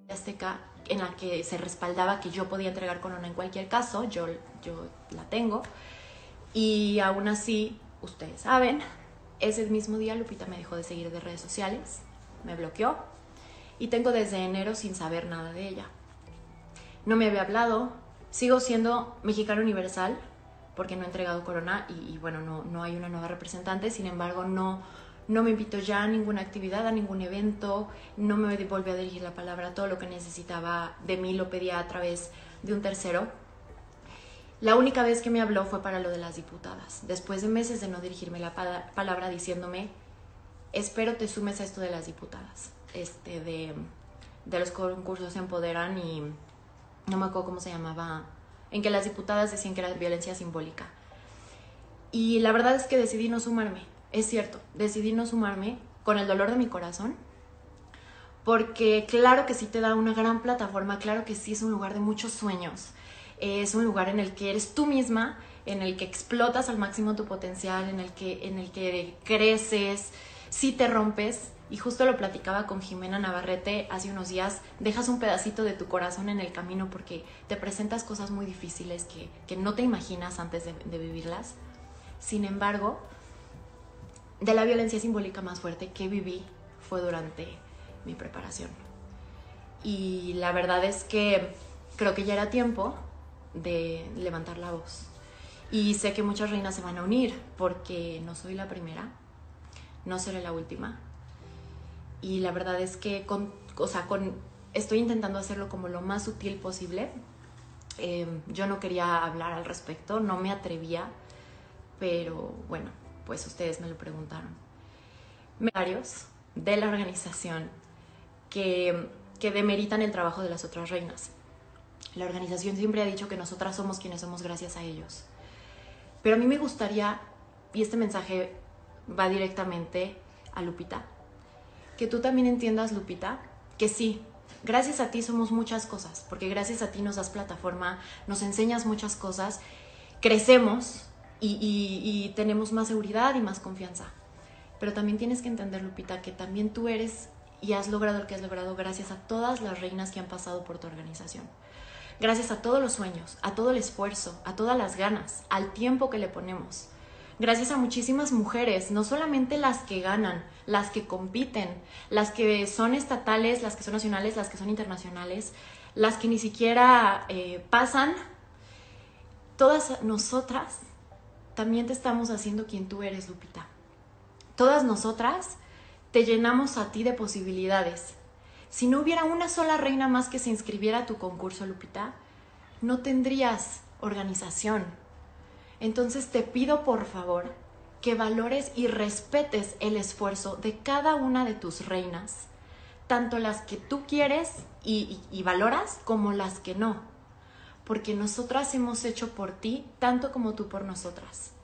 Azteca en la que se respaldaba que yo podía entregar corona en cualquier caso, yo la tengo. Y aún así, ustedes saben, ese mismo día Lupita me dejó de seguir de redes sociales, me bloqueó y tengo desde enero sin saber nada de ella. No me había hablado, sigo siendo mexicana universal porque no he entregado corona y bueno, no hay una nueva representante, sin embargo no me invitó ya a ninguna actividad, a ningún evento, no me volvió a dirigir la palabra, todo lo que necesitaba de mí lo pedía a través de un tercero. La única vez que me habló fue para lo de las diputadas, después de meses de no dirigirme la palabra diciéndome, espero te sumes a esto de las diputadas, de los concursos Empoderan y no me acuerdo cómo se llamaba, en que las diputadas decían que era violencia simbólica. Y la verdad es que decidí no sumarme, es cierto, decidí no sumarme con el dolor de mi corazón, porque claro que sí te da una gran plataforma, claro que sí es un lugar de muchos sueños, es un lugar en el que eres tú misma, en el que explotas al máximo tu potencial, en el que creces, sí te rompes. Y justo lo platicaba con Jimena Navarrete hace unos días, dejas un pedacito de tu corazón en el camino porque te presentas cosas muy difíciles que no te imaginas antes de vivirlas. Sin embargo, de la violencia simbólica más fuerte que viví fue durante mi preparación. Y la verdad es que creo que ya era tiempo de levantar la voz. Y sé que muchas reinas se van a unir porque no soy la primera, no seré la última. Y la verdad es que estoy intentando hacerlo como lo más sutil posible. Yo no quería hablar al respecto, no me atrevía, pero bueno, pues ustedes me lo preguntaron. Varios de la organización que demeritan el trabajo de las otras reinas. La organización siempre ha dicho que nosotras somos quienes somos gracias a ellos. Pero a mí me gustaría, y este mensaje va directamente a Lupita, que tú también entiendas, Lupita, que sí, gracias a ti somos muchas cosas, porque gracias a ti nos das plataforma, nos enseñas muchas cosas, crecemos y tenemos más seguridad y más confianza. Pero también tienes que entender, Lupita, que también tú eres y has logrado lo que has logrado gracias a todas las reinas que han pasado por tu organización. Gracias a todos los sueños, a todo el esfuerzo, a todas las ganas, al tiempo que le ponemos. Gracias a muchísimas mujeres, no solamente las que ganan, las que compiten, las que son estatales, las que son nacionales, las que son internacionales, las que ni siquiera pasan. Todas nosotras también te estamos haciendo quien tú eres, Lupita. Todas nosotras te llenamos a ti de posibilidades. Si no hubiera una sola reina más que se inscribiera a tu concurso, Lupita, no tendrías organización. Entonces te pido por favor que valores y respetes el esfuerzo de cada una de tus reinas, tanto las que tú quieres y valoras como las que no, porque nosotras hemos hecho por ti tanto como tú por nosotras.